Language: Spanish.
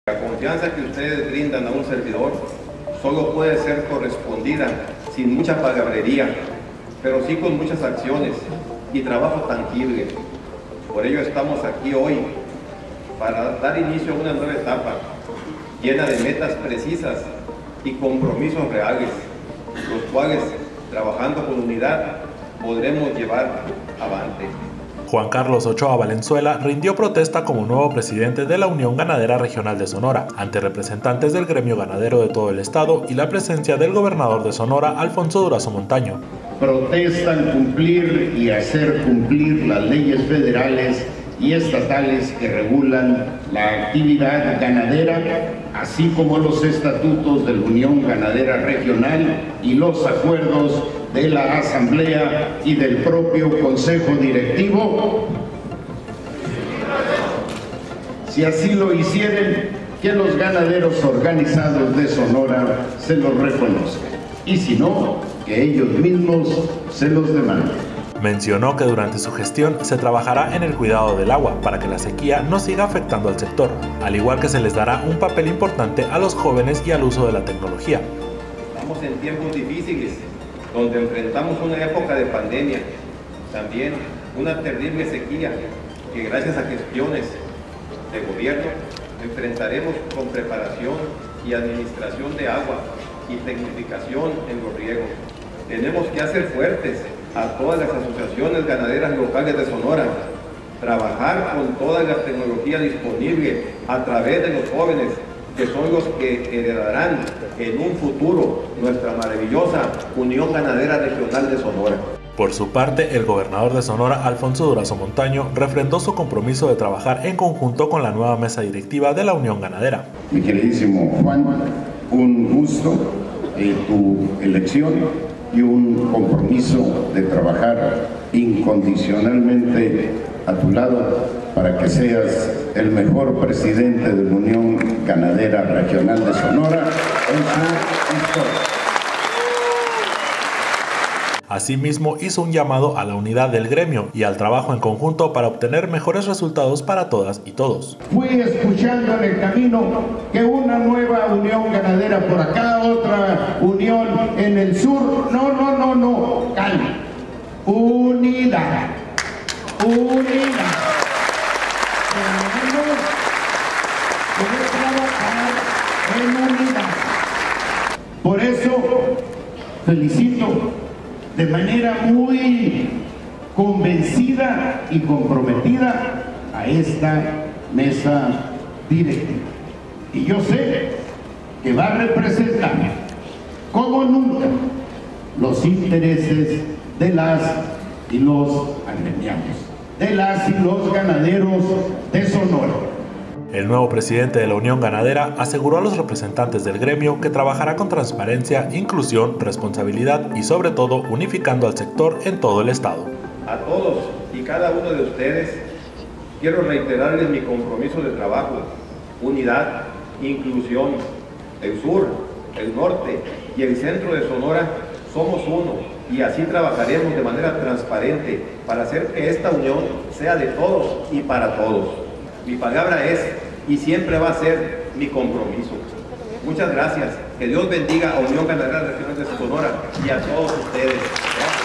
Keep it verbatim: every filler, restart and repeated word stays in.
La confianza que ustedes brindan a un servidor solo puede ser correspondida sin mucha palabrería, pero sí con muchas acciones y trabajo tangible. Por ello estamos aquí hoy para dar inicio a una nueva etapa llena de metas precisas y compromisos reales, los cuales, trabajando con unidad, podremos llevar avante. Juan Carlos Ochoa Valenzuela rindió protesta como nuevo presidente de la Unión Ganadera Regional de Sonora, ante representantes del gremio ganadero de todo el estado y la presencia del gobernador de Sonora, Alfonso Durazo Montaño. Protestan cumplir y hacer cumplir las leyes federales y estatales que regulan la actividad ganadera, así como los estatutos de la Unión Ganadera Regional y los acuerdos de la Asamblea y del propio Consejo Directivo. Si así lo hicieren, que los ganaderos organizados de Sonora se los reconozcan, y si no, que ellos mismos se los demanden. Mencionó que durante su gestión se trabajará en el cuidado del agua para que la sequía no siga afectando al sector, al igual que se les dará un papel importante a los jóvenes y al uso de la tecnología. Estamos en tiempos difíciles, donde enfrentamos una época de pandemia, también una terrible sequía que gracias a gestiones de gobierno enfrentaremos con preparación y administración de agua y tecnificación en los riegos. Tenemos que hacer fuertes a todas las asociaciones ganaderas locales de Sonora, trabajar con toda la tecnología disponible a través de los jóvenes, que son los que heredarán en un futuro nuestra maravillosa Unión Ganadera Regional de Sonora. Por su parte, el gobernador de Sonora, Alfonso Durazo Montaño, refrendó su compromiso de trabajar en conjunto con la nueva mesa directiva de la Unión Ganadera. Mi queridísimo Juan, un gusto eh, tu elección y un compromiso de trabajar incondicionalmente a tu lado para que seas el mejor presidente de la Unión Ganadera Regional de Sonora en su historia. Asimismo, hizo un llamado a la unidad del gremio y al trabajo en conjunto para obtener mejores resultados para todas y todos. Fui escuchando en el camino que una nueva unión ganadera por acá, otra unión en el sur. No, no, no, no, calma. Unidad. Unidad. Tenemos que trabajar en unidad. Por eso felicito de manera muy convencida y comprometida a esta mesa directiva. Y yo sé que va a representar, como nunca, los intereses de las y los agremiados, de las y los ganaderos de Sonora. El nuevo presidente de la Unión Ganadera aseguró a los representantes del gremio que trabajará con transparencia, inclusión, responsabilidad y sobre todo unificando al sector en todo el estado. A todos y cada uno de ustedes quiero reiterarles mi compromiso de trabajo, unidad, inclusión. El sur, el norte y el centro de Sonora somos uno y así trabajaremos de manera transparente para hacer que esta unión sea de todos y para todos. Mi palabra es y siempre va a ser mi compromiso. Muchas gracias. Que Dios bendiga a Unión Ganadera Regional de Sonora y a todos ustedes. Gracias.